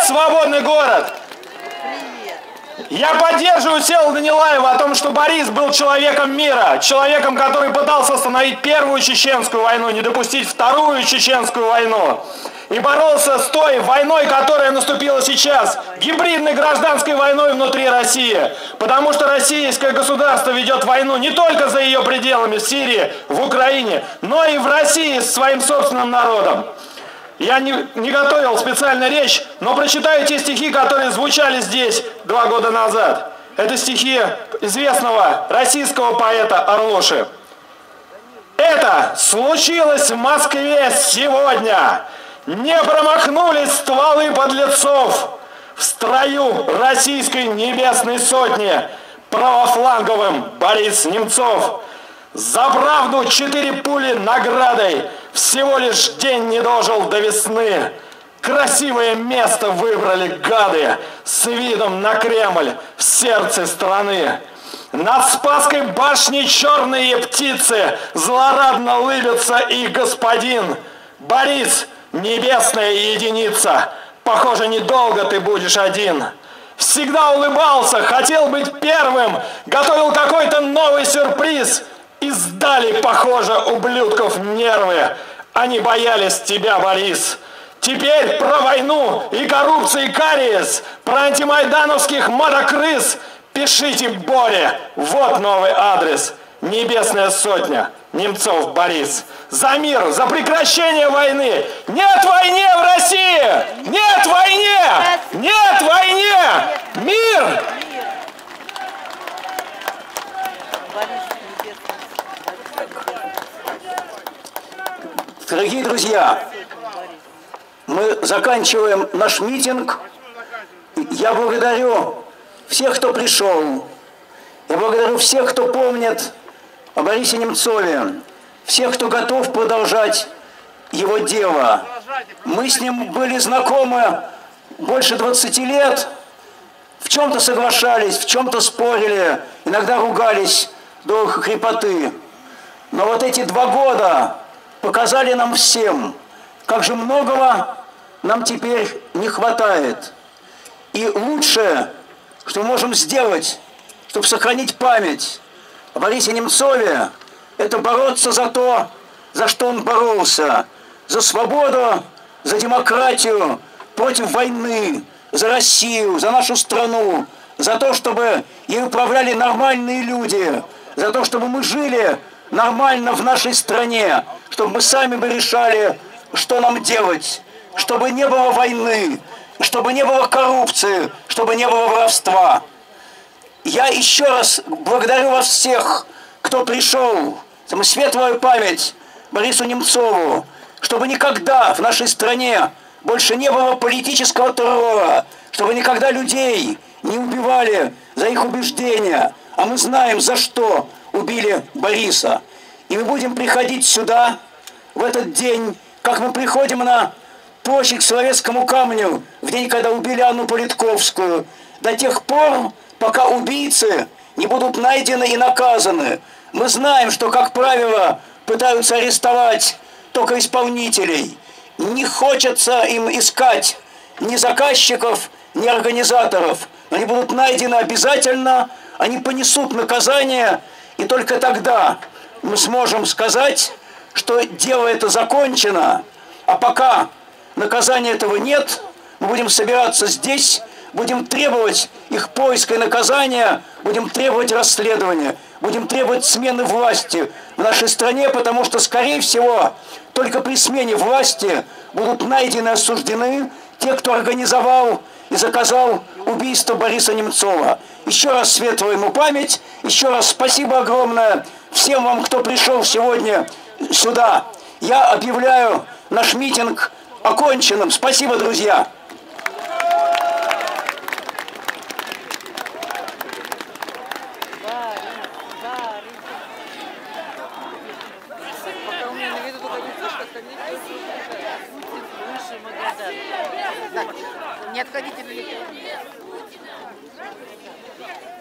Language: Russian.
свободный город! Я поддерживаю Всеволода Нилаева о том, что Борис был человеком мира, человеком, который пытался остановить Первую Чеченскую войну, не допустить Вторую Чеченскую войну. И боролся с той войной, которая наступила сейчас, гибридной гражданской войной внутри России. Потому что российское государство ведет войну не только за ее пределами, в Сирии, в Украине, но и в России с своим собственным народом. Я не готовил специально речь, но прочитаю те стихи, которые звучали здесь 2 года назад. Это стихи известного российского поэта Орлоши. Это случилось в Москве сегодня. Не промахнулись стволы подлецов в строю российской небесной сотни правофланговым Борис Немцов. За правду 4 пули наградой, всего лишь день не дожил до весны. Красивое место выбрали гады с видом на Кремль в сердце страны. Над Спасской башней черные птицы злорадно лыбятся их господин. Борис, небесная единица, похоже, недолго ты будешь один. Всегда улыбался, хотел быть первым, готовил какой-то новый сюрприз. И сдали, похоже, ублюдков нервы. Они боялись тебя, Борис. Теперь про войну и коррупцию и кариес, про антимайдановских мотокрыс пишите Боре. Вот новый адрес. Небесная сотня. Немцов Борис. За мир, за прекращение войны. Нет войне в России! Нет войне! Нет войне! Мир! Дорогие друзья, мы заканчиваем наш митинг. Я благодарю всех, кто пришел. Я благодарю всех, кто помнит о Борисе Немцове. Всех, кто готов продолжать его дело. Мы с ним были знакомы больше 20 лет. В чем-то соглашались, в чем-то спорили, иногда ругались до хрипоты. Но вот эти 2 года показали нам всем, как же многого нам теперь не хватает. И лучшее, что мы можем сделать, чтобы сохранить память о Борисе Немцове, это бороться за то, за что он боролся. За свободу, за демократию, против войны, за Россию, за нашу страну, за то, чтобы ей управляли нормальные люди, за то, чтобы мы жили нормально в нашей стране, чтобы мы сами бы решали, что нам делать, чтобы не было войны, чтобы не было коррупции, чтобы не было воровства. Я еще раз благодарю вас всех, кто пришел, за светлую память Борису Немцову, чтобы никогда в нашей стране больше не было политического террора, чтобы никогда людей не убивали за их убеждения, а мы знаем, за что убили Бориса. И мы будем приходить сюда в этот день, как мы приходим на площадь к Соловецкому камню, в день, когда убили Анну Политковскую, до тех пор, пока убийцы не будут найдены и наказаны. Мы знаем, что, как правило, пытаются арестовать только исполнителей. Не хочется им искать ни заказчиков, ни организаторов. Они будут найдены обязательно, они понесут наказание, и только тогда мы сможем сказать, что дело это закончено. А пока наказания этого нет, мы будем собираться здесь, будем требовать их поиска и наказания, будем требовать расследования, будем требовать смены власти в нашей стране, потому что, скорее всего, только при смене власти будут найдены и осуждены те, кто организовал и заказал убийство Бориса Немцова. Еще раз светлая ему память, еще раз спасибо огромное всем вам, кто пришел сегодня сюда. Я объявляю наш митинг оконченным. Спасибо, друзья. Не отходите далеко.